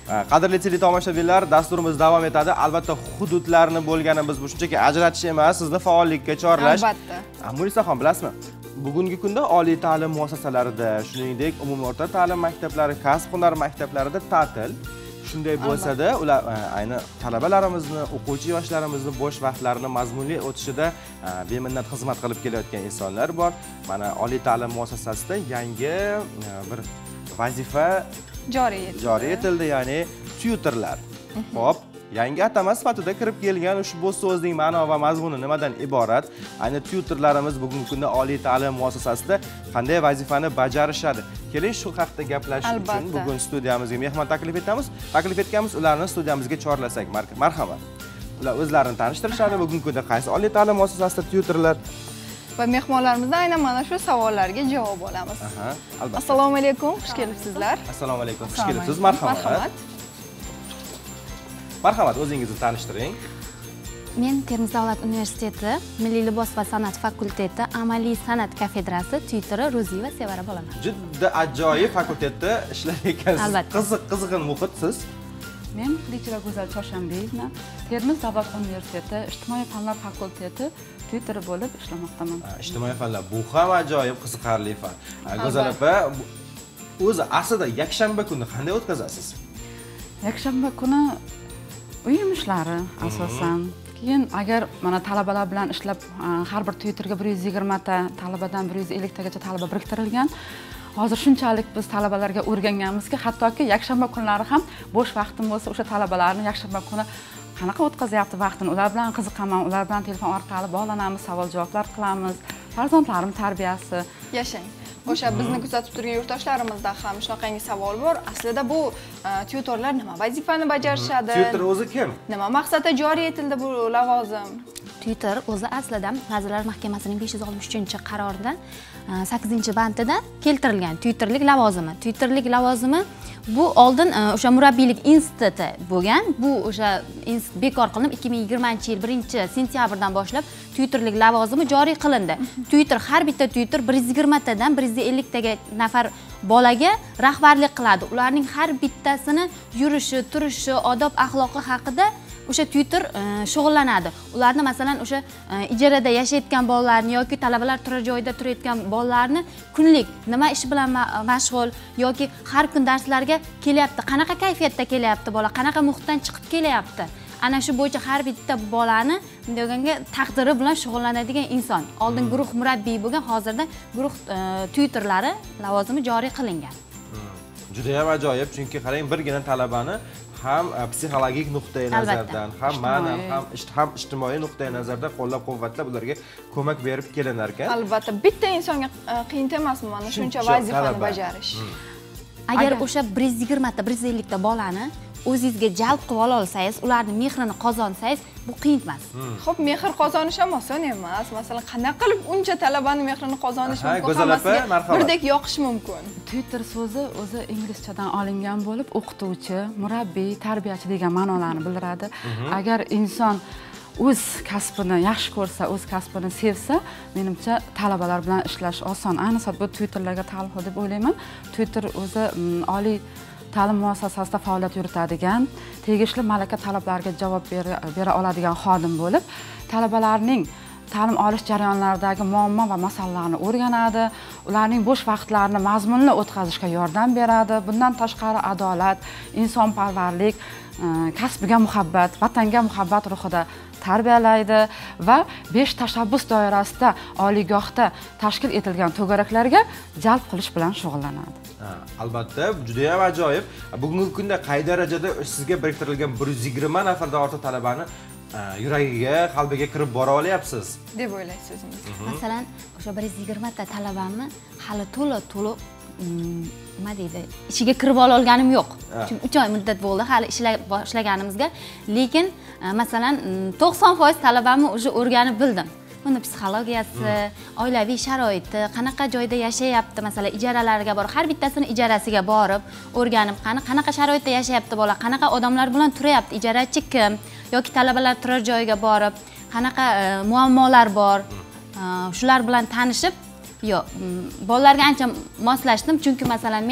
Qadrli teletomoshabinlar, dasturimiz davom etadi. Albatta, hududlarni bo'lganimiz bu shunchaki ajratish emas, sizni faollikka chorlash. Albatta. Munisaxon, bilasizmi? Bugungi kunda oliy ta'lim muassasalarida, shuningdek, umumiy o'rta ta'lim maktablari, kasb-hunar maktablarida ta'til. Shunday bo'lsa-da, ular ayni talabalarimizni, o'quvchi yoshlarimizni bo'sh vaqtlarini mazmunli o'tishida beminnat xizmat qilib kelayotgan insonlar bor. Mana oliy ta'lim muassasasida yangi bir vazifa joriy etildi, ya'ni tutorlar. Xo'p, yangi atama sifatida kirib kelgan ushbu so'zning ma'no va mazmuni nimadan iborat? Ayni tutorlarimiz bugungi kunda oliy ta'lim muassasasida qanday vazifani bajarishadi? Keling, shu haqida gaplash uchun bugun studiyamizga mehmon taklif etganmiz, ularni studiyamizga chorlasak. Marhamat. Ular o'zlarini tanishtirishadi. Bugungi kunda qaysi oliy ta'lim muassasasida tutorlar? Va mehmonlarimizdan aynan mana shu savollarga javob olamiz. Albatta. Assalomu alaykum, xush kelibsizlar. Assalomu alaykum, xush kelibsiz. Marhamat. Marhamat, o'zingizni tanishtiring. Men Termiz davlat universiteti Milliy libos va san'at fakulteti amaliy san'at kafedrasi tutori Ro'ziyeva Sevara bo'laman. Juda ajoyib fakultetda ishlayotgansiz. Qiziqin muhit siz. Men Qilichova Go'zal Chorshanbeyevna Termiz davlat universiteti ijtimoiy fanlar fakulteti tutori bo'lib ishlamoqdaman. Ijtimoiy fanlar bu ham ajoyib qiziqarli fan. Go'zal opa, o'zi aslida yakshanba kuni qanday o'tkazasiz? Yakshanba kuni uyum ishlari asosan. Keyin agar mana talabalar bilan ishlab har bir tutorga 120 ta talabadan 150 tagacha talaba biriktirilgan. Hozir shunchalik biz talabalarga o'rganganmizki, hattoki yakshanba kunlari ham bo'sh vaqtim bo'lsa, o'sha talabalarni yakshanba kuni qanaqa o'tkazyapti vaqtini, ular bilan qiziqaman, ular bilan telefon orqali bog'lanamiz, savol-javoblar qilamiz. Farzandlarim tarbiyasi. Yashang. O'sha bizni kuzatib turgan yurtdoshlarimizda ham shunaqangi savol bor. Aslida bu tutorlar nima vazifani bajarishadi? Tutor o'zi kim? Nima maqsadda joriy etildi bu lavozim? Tutor o'zi aslida Vazirlar Mahkamasining 563-qarorida 8-bandida keltirilgan tutorlik lavozimi. Tutorlik lavozimi bu oldin o'sha murabbiylik instituti bo'lgan. Bu o'sha bekor qilinib 2020-yil 1-sentyabrdan boshlab tutorlik lavozimi joriy qilindi. Tutor har bitta tutor 120 tadan 150 taga nafar bolaga rahbarlik qiladi. Ularning har bittasini yurishi, turishi, odob axloqi haqida o'sha tutor shug'ullanadi. Ularni masalan o'sha ijarada yashayotgan bolalarni yoki talabalar turar joyida turayotgan bolalarni kunlik nima ish bilan mashg'ul yoki har kun darslarga kelyapti, qanaqa kayfiyatda kelyapti bola, qanaqa muhitdan chiqib kelyapti. Ana shu bo'yicha har bitta bolani deganga taqdiri bilan shug'ullanadigan inson. Oldin guruh murabbiy bo'lgan, hozirda guruh tutorlari lavozimi joriy qilingan. Juda ham ajoyib, chunki qarang, birgina talabani ham psixologik nuqtai nazardan, ham ma'nan, ham ijtimoiy nuqtai nazardan qo'llab-quvvatlab ularga ko'mak berib kelinar ekan. Albatta, bitta insonga qiyin emasmi mana shuncha vazifani bajarish? Agar o'sha 120 ta, 150 ta bolani o'zingizga jalb qilib ola olsangiz, ularning mehrini qozonsangiz, bu qiyin emas. Xo'p, mehr qozonish ham oson emas. Masalan, qanday qilib uncha talabani mehrini qozonish mumkin? Go'zal opa, marhamat. Birdek yoqish mumkin. Tutor so'zi o'zi inglizchadan olingan bo'lib, o'qituvchi, murabbiy, tarbiyachi degan ma'nolarni bildiradi. Agar inson o'z kasbini yaxshi ko'rsa, o'z kasbini sevsa, menimcha talabalar bilan ishlash oson. Ayniqsa bu tutorlarga taalluqli deb o'ylayman. Tutor o'zi oliy ta'lim muassasasida faoliyat yuritadigan, tegishli malaka talablariga javob bera oladigan xodim bo'lib, talabalarning ta'lim olish jarayonlaridagi muammo va masalalarni o'rganadi, ularning bo'sh vaqtlarini mazmunli o'tkazishga yordam beradi. Bundan tashqari adolat, insonparvarlik, kasbiga muhabbat, vatanga muhabbat ruhida tarbiyalaydi va 5 tashabbus doirasida oliygohda tashkil etilgan to'garaklarga jalb qilish bilan shug'ullanadi. Albatta, juda ham ajoyib. Bugungi kunda qay darajada sizga biriktirilgan 120 nafardan ortiq talabani yuragiga, qalbiga kirib bora olyapsiz deb o'ylaysiz o'zingiz? Masalan, o'sha 120 ta talabamni hali to'liq nima deydi, ichiga kirib ola olganim yo'q. Chunki 3 oy muddat bo'ldi hali ishlaganimizga, lekin masalan 90% talabamni o'sha o'rganib bildim. Buni psixologiyasi, oilaviy sharoiti, qanaqa joyda yashayapti, masalan, ijaralarga borib, har bittasini ijarasiga borib, o'rganib, qanaqa sharoitda yashayapti bola, qanaqa odamlar bilan turyapti, ijarachi kim, yoki talabalar turar joyiga borib, qanaqa muammolar bor, shular bilan tanishib, bolalarga ancha moslashdim, chunki masalan men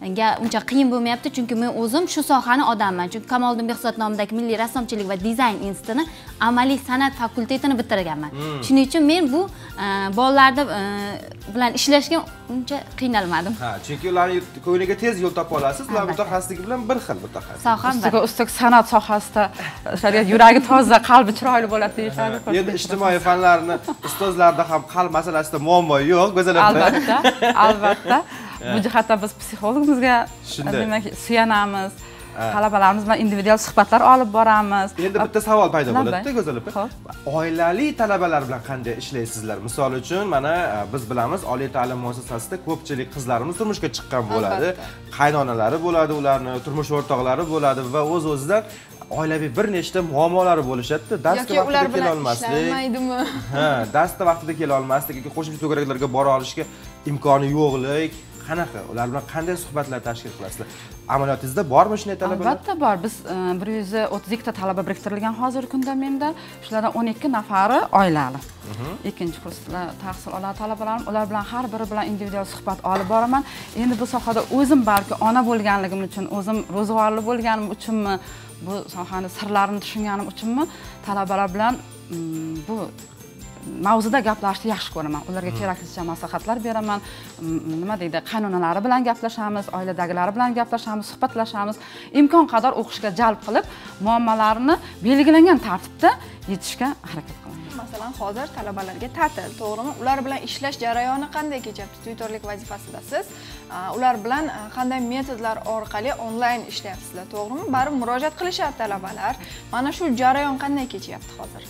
uncha qiyin bo'lmayapti, chunki men o'zim shu sohani odamman. Chunki Kamoliddin Behzod nomidagi Milliy rassomchilik va dizayn institutini amaliy san'at fakultetini bitirganman. Shuning uchun men bu bolalarda bilan ishlashga uncha qiynalmadim. Ha, chunki ularning ko'ngliga tez yo'l topa olasiz. Ular mutaxassisligi bilan bir xil mutaxassis. Soham bir. Ustak san'at sohasida yuragi toza, qalbi chiroyli bo'ladi deyishadi. Endi ijtimoiy fanlarni ustozlarda ham qalb masalasida muammo yo'q, go'zal opa. Albatta, albatta. Bu jihatda biz psixologimizga demak suyanamiz. Talabalarimiz bilan individual suhbatlar olib boramiz. Endi bitta savol paydo bo'ladi-da, go'zal opa. Oilali talabalar bilan qanday ishlaysizlar? Misol uchun, mana biz bilamiz, oliy ta'lim muassasasida ko'pchilik qizlarimiz turmushga chiqqan bo'ladi. Qaynonalari bo'ladi, ularning turmush o'rtoqlari bo'ladi va o'z-o'zidan oilaviy bir nechta muammolari bo'lishadi. Darsga vaqtida kela olmaslik. Ha, darsda vaqtida kela olmaslik yoki qo'shimcha to'garaklarga bora olishga imkoni yo'qlik. Qanaqa? Ular bilan qanday suhbatlar tashkil qilasizlar? Amaliyotingizda bormi shunday talabalar? Albatta bor. Biz 132 ta talaba biriktirilgan hozirgi kunda menda. Shulardan 12 nafari oilali. Ikkinchi kursda tahsil olgan talabalarim, ular bilan har biri bilan individual suhbat olib boraman. Endi bu sohada o'zim balki ona bo'lganligim uchun, o'zim ro'zg'orli bo'lganim uchunmi, bu sohani sirlarini tushunganim uchunmi, talabalar bilan bu mavzuda gaplashishni yaxshi ko'raman. Ularga keraklicha maslahatlar beraman. Nima deydi, qaynonalari bilan gaplashamiz, oiladagilari bilan gaplashamiz, suhbatlashamiz. Imkon qadar o'qishga jalb qilib, muammolarini belgilangan tartibda yechishga harakat qilamiz. Masalan, hozir talabalarga ta'til, to'g'rimi? Ular bilan ishlash jarayoni qanday kechadi? Tutorlik vazifasidasiz. Ular bilan qanday metodlar orqali onlayn ishlayapsizlar, to'g'rimi? Baribir murojaat qilishadi talabalar. Mana shu jarayon qanday kechyapti hozir?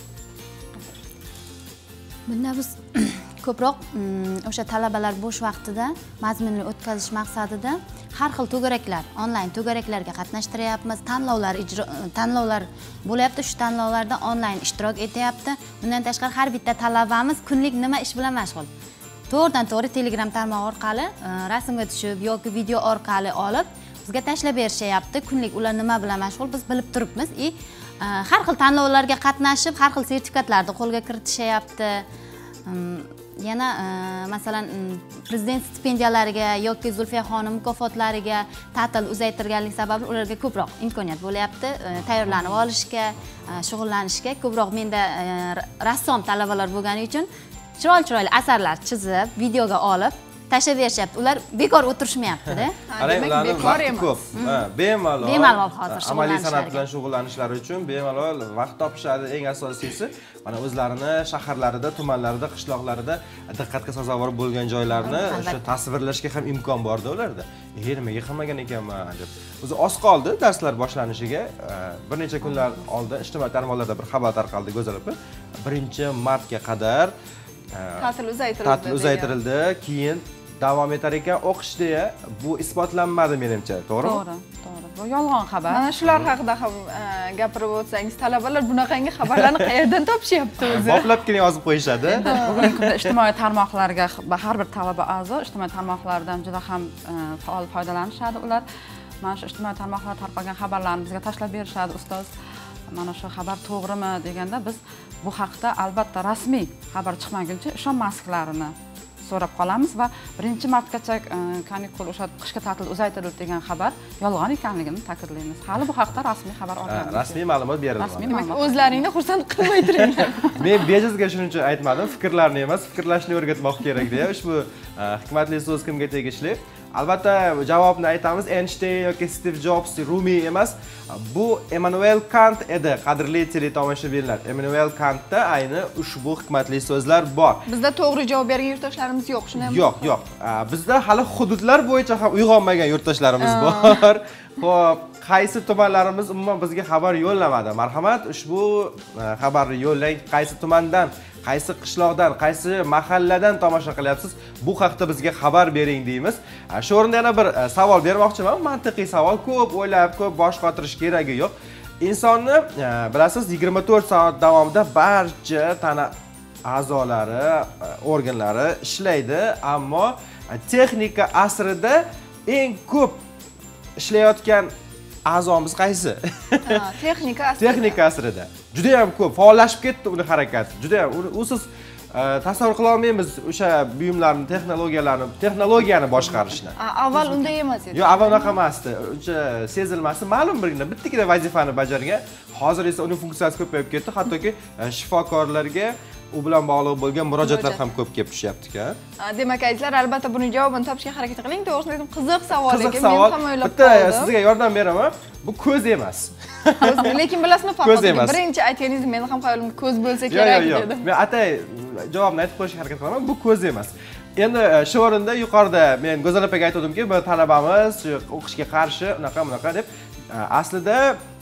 Bunda biz ko'proq o'sha talabalar bo'sh vaqtida mazmunli o'tkazish maqsadida har xil to'garaklar, onlayn to'garaklarga qatnashtiryapmiz. Tanlovlar bo'lyapti, shu tanlovlarda onlayn ishtirok etyapti. Bundan tashqari har bitta talabamiz kunlik nima ish bilan mashg'ul. To'g'ridan-to'g'ri Telegram tarmog'i orqali rasmga tushib yoki video orqali olib bizga tashlab berishyapti. Kunlik ular nima bilan mashg'ul biz bilib turibmiz. Har xil tanlovlarga qatnashib, har xil sertifikatlarni qo'lga kiritishyapti. Yana masalan prezident stipendiyalariga yoki Zulfiya xonim mukofotlariga ta'til uzaytirganlik sababli ularga ko'proq imkoniyat bo'lyapti tayyorlanib olishga, shug'ullanishga. Ko'proq menda rassom talabalar bo'lgani uchun chiroyli asarlar chizib, videoga olib tashlab berishyapti. Ular bekor o'tirishmayapti-da. Demak, bekor emas. Bemalol hozir amaliy san'at bilan shug'ullanishlari uchun bemalol vaqt topishadi. Eng asosiysi, mana o'zlarini shaharlarida, tumanlarida, qishloqlarida diqqatga sazovor bo'lgan joylarni o'sha tasvirlashga ham imkon bor-da ularda. Nimaga qilmagan ekanman deb. O'zi oz qoldi darslar boshlanishiga. Bir necha kunlar oldin ijtimoiy tarmoqlarda bir xabar tarqaldi, go'zal opa. 1-martga qadar ta'til uzaytirildi. Keyin davom etar ekan o'qish deya, bu isbotlanmadi menimcha, to'g'rimi? To'g'ri. Bu yolg'on xabar. Mana shular haqida ham gapirib o'tsangiz, talabalar bunaqangi xabarlarni qayerdan topishyapti o'zi? Boplabgina yozib qo'yishadi. Bugungi kunda ijtimoiy tarmoqlarga har bir talaba a'zo ijtimoiy tarmoqlardan juda ham faol foydalanishadi ular. Mana shu ijtimoiy tarmoqlar tarqalgan xabarlarni bizga tashlab berishadi, ustoz. Mana shu xabar to'g'rimi deganda biz bu haqda albatta rasmiy xabar chiqmaguncha ishonmasliklarini so'rab qolamiz va 1-martgacha kanikul o'sha qishki ta'til uzaytirildi degan xabar yolg'on ekanligini ta'kidlaymiz. Hali bu haqda rasmiy xabar olganmiz. Rasmiy ma'lumot berildi. Demak, o'zlaringni xursand qilmay turinglar. Men bejizga shuning uchun aytmadim, fikrlarni emas, fikrlashni o'rgatmoq kerak deya. Ushbu hikmatli so'z kimga tegishli? Albatta javobni aytamiz. Einstein yoki Steve Jobs, Rumi emas. Bu Immanuel Kant edi, qadrli teletomoshabinlar. Immanuel Kantda ayni ushbu hikmatli so'zlar bor. Bizda to'g'ri javob bergan yurtdoshlarimiz yo'q, shunday Yo'q. Bizda hali hududlar bo'yicha ham uyg'onmagan yurtdoshlarimiz bor. Xo'p, qaysi tumanlarimiz umuman bizga xabar yo'llamadi? Marhamat, ushbu xabarni yo'llang. Qaysi tumandan, qaysi qishloqdan, qaysi mahalladan tomosha qilyapsiz? Bu haqda bizga xabar bering deymiz. Shu o'rinda yana bir savol bermoqchiman. Mantiqiy savol, ko'p o'ylab, ko'p bosh qotirish keragi yo'q. Insonni bilasiz, 24 soat davomida barcha tana a'zolari, organlari ishlaydi, ammo texnika asrida eng ko'p ishlayotgan a'zomiz qaysi? Texnika asrida. Texnika asrida. Juda ham ko'p faollashib ketdi uning harakati. Juda ham usiz tasavvur qila olmaymiz o'sha buyumlarni, texnologiyani boshqarishni. Avval unday emas edi. Yo'q, avval unaqa emasdi. Uncha sezilmasdi. Ma'lum bittagina vazifani bajargan. Hozir esa uning funksiyasi ko'payib ketdi. Hattoki shifokorlarga u bilan bog'liq bo'lgan murojaatlar ham ko'p kelib tushyapti-ku. Demak, azizlar, albatta buni javobini topishga harakat qiling. To'g'risini aytsam, qiziq savol ekan. Men ham o'ylab bitta qoldim. sizga yordam beraman. Bu ko'z emas. Lekin bilasizmi, Farhod, birinchi aytganingiz meni ham xayolimga ko'z bo'lsa kerak dedim. Men atay javobni aytib qo'yishga harakat qilaman. Bu ko'z emas. Endi shu o'rinda yuqorida men Go'zal opaga aytdimki, bu talabamiz o'qishga qarshi unaqa deb aslida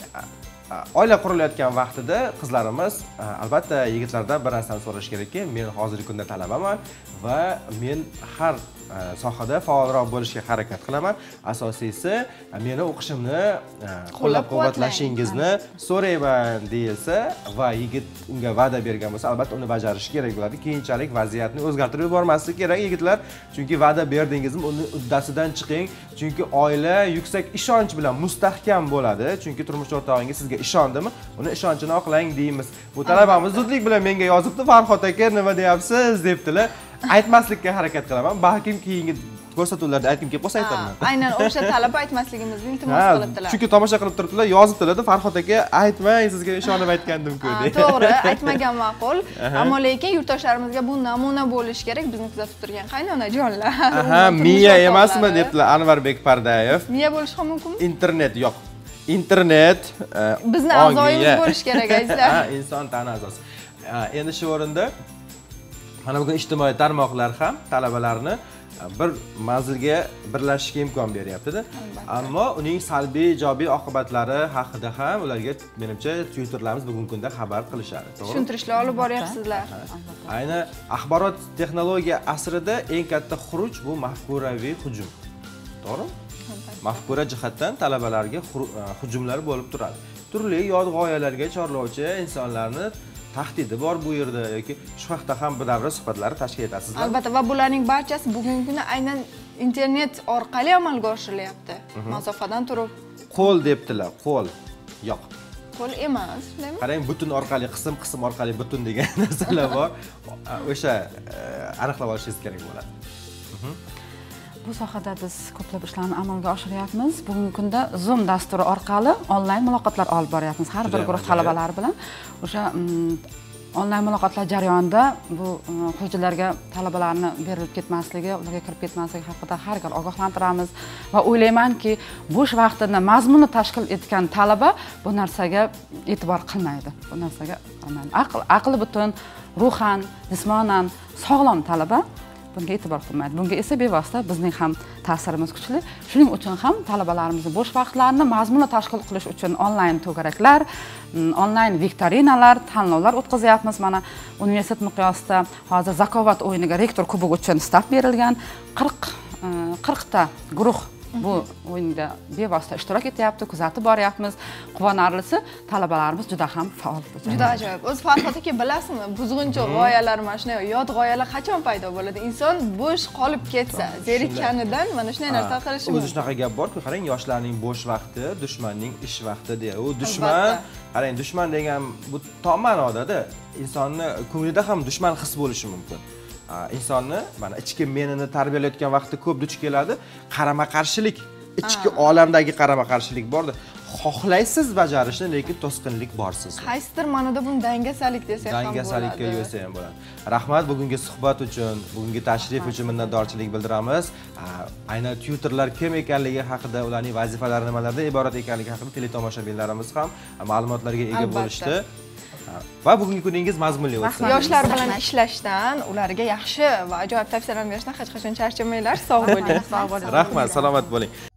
oila qurilayotgan vaqtida qizlarimiz albatta yigitlardan bir narsani so'rash kerakki, men hozirgi kunda talabaman va men har sohada faolroq bo'lishga harakat qilaman. Asosiysi meni o'qishimni qo'llab-quvvatlashingizni so'rayman deyilsa va yigit unga va'da bergan bo'lsa, albatta uni bajarish kerak bo'ladi. Keyinchalik vaziyatni o'zgartirib yubormaslik kerak yigitlar. Chunki va'da berdingizmi, uni uddasidan chiqing. Chunki oila yuksak ishonch bilan mustahkam bo'ladi. Chunki turmush o'rtog'ingiz sizga ishondimi, uni ishonchini oqlang deymiz. Bu talabamiz zudlik bilan menga yozibdi, Farhod aka nima deyapsiz debdilar. Aytmaslikka harakat qilaman. Balkim keyingi ko'rsatuvlarda aytkim kelib qolsa aytaman. Aynan o'sha talab aytmasligimizni iltimos qilibdilar. Chunki tomosha qilib turibdilar, yozibdilar-da, Farhod aka aytmang, sizga ishonib aytgandim-ku deb. To'g'ri, aytmagan ma'qul. Ammo lekin yurtdoshlarimizga bu namuna bo'lish kerak. Bizni kuzatib turgan qaynonajonlar. Miya emasmi debdilar Anvarbek Pardayev. Miya bo'lishi ham mumkinmi? Internet yo'q. Internet bizni a'zoyimiz bo'lish kerak, azizlar. Inson tana a'zosi. Endi shu o'rinda mana bugun ijtimoiy tarmoqlar ham talabalarni bir manzilga birlashishga imkon beryapti-da. Ammo uning salbiy, ijobiy oqibatlari haqida ham ularga menimcha Twitterlarimiz bugungi kunda xabar qilishadi, to'g'ri? Tushuntirishlar olib boryapsizlar. Ayni axborot texnologiya asrida eng katta xuruj bu mafkuraviy hujum. To'g'ri? Mafkura jihatdan talabalarga hujumlar bo'lib turadi. Turli yod g'oyalarga chorlovchi insonlarni tahdidi bor bu yerda yoki shu haqda ham bir davra suhbatlari tashkil etasizlar. Albatta, va bularning barchasi bugungi kunda aynan internet orqali amalga oshirilyapti. Masofadan turib. Qo'l debdilar, qo'l. Yo'q. Qo'l emas, bilaman. Qarang, butun orqali qism orqali butun degan narsalar bor. O'sha aniqlab olishingiz kerak bo'ladi. Bu sohada biz ko'plab ishlarni amalga oshiryapmiz. Bugungi kunda Zoom dasturi orqali onlayn muloqotlar olib boryapmiz har bir guruh talabalari bilan. O'sha onlayn muloqotlar jarayonida bu hujjatlarga talabalarni berilib ketmasligi, ularga kirib ketmasligi haqida har gal ogohlantiramiz va o'ylaymanki, bo'sh vaqtini mazmunli tashkil etgan talaba bu narsaga e'tibor qilmaydi. Bu narsaga aqli butun, ruhan, jismonan sog'lom talaba bunga e'tibor qilmaydi. Bunga esa bevosita bizning ham ta'sirimiz kuchli. Shuning uchun ham talabalarimizni bo'sh vaqtlarini mazmunli tashkil qilish uchun onlayn to'garaklar, onlayn viktorinalar, tanlovlar o'tkazyapmiz. Mana universitet miqyosida hozir Zakovat o'yiniga rektor kubogi uchun stav berilgan 40 ta guruh bu o'yinda bevosita ishtirok etyapti, kuzatib boryapmiz. Quvonarlisi, talabalarimiz juda ham faol. Juda ajoyib. O'zi Farhod aka, bilasizmi, buzg'uncha g'oyalar, mana shunday yod g'oyalar qachon paydo bo'ladi? Inson bo'sh qolib ketsa, zerikkanidan mana shunday narsa qilishi mumkin. O'zi shunaqa gap bor-ku, qarang, yoshlarning bo'sh vaqti, dushmanning ish vaqti deya. U dushman, qarang, dushman degan bu tom ma'noda insonni ko'nglida ham dushman his bo'lishi mumkin. Insonni mana ichki menini tarbiyalayotgan vaqtda ko'p duch keladi. Qarama-qarshilik, ichki olamdagi qarama-qarshilik borda. Xohlaysiz bajarishni, lekin to'sqinlik bor sizda. Qaysidir ma'noda buni dangasalik desak ham bo'ladi. Dangasalikka yo'sa ham bo'ladi. Rahmat bugungi suhbat uchun, bugungi tashrif uchun minnatdorchilik bildiramiz. Aynan Twitterlar kim ekanligi haqida, ularning vazifalari nimalardan iborat ekanligi haqida teletomoshabinlarimiz ham ma'lumotlarga ega bo'lishdi. Va bugungi kuningiz mazmunli o'tsin. Yoshlar bilan ishlashdan, ularga yaxshi va ajoyib tavsiyalar berishdan hech qachon charchamanglar. Sog' bo'ling. Rahmat, salomat bo'ling.